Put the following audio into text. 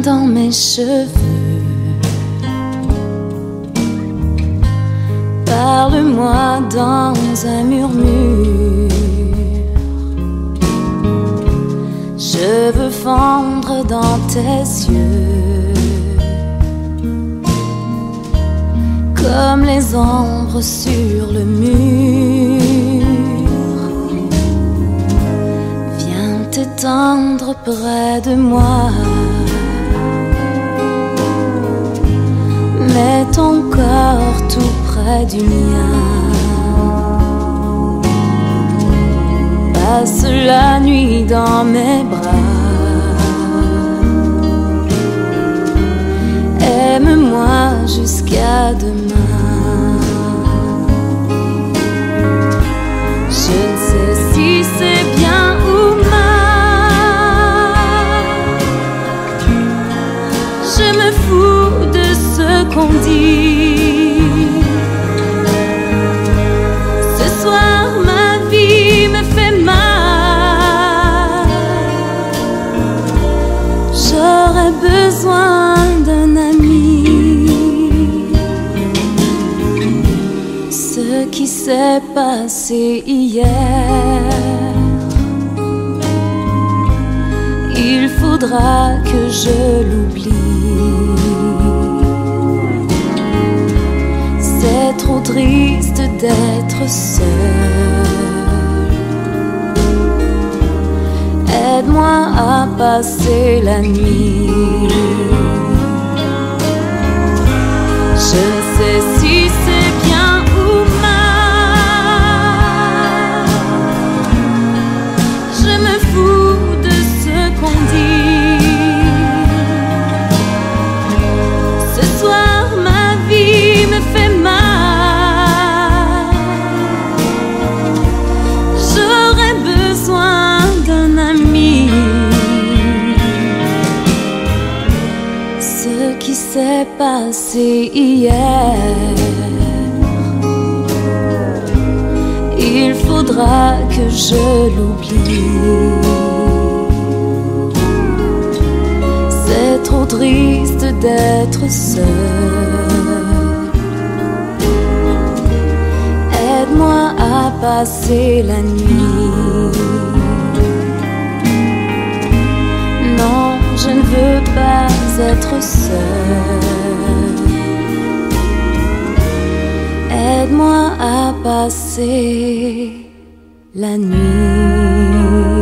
dans mes cheveux. Parle-moi dans un murmure. Je veux fondre dans tes yeux comme les ombres sur le mur. Viens t'étendre près de moi. Mets ton corps tout près du mien. Passe la nuit dans mes bras. Aime-moi jusqu'à demain. Je ne sais si c'est bien ou mal. Je me fous de ce qu'on dit. Ce soir ma vie me fait mal. J'aurais besoin d'un ami. Ce qui s'est passé hier, il faudra que je l'oublie. C'est trop triste d'être seul. Aide-moi à passer la nuit. Je ne sais si c'est bien ou mal. Je me fous de ce qu'on dit. Ce soir ma vie me fait mal. J'aurais besoin d'un ami. Ce qui s'est passé hier, il faudra que je l'oublie. C'est trop triste d'être seul. Aide-moi à passer la nuit. Non, je ne veux pas être seule. Aide-moi à passer la nuit.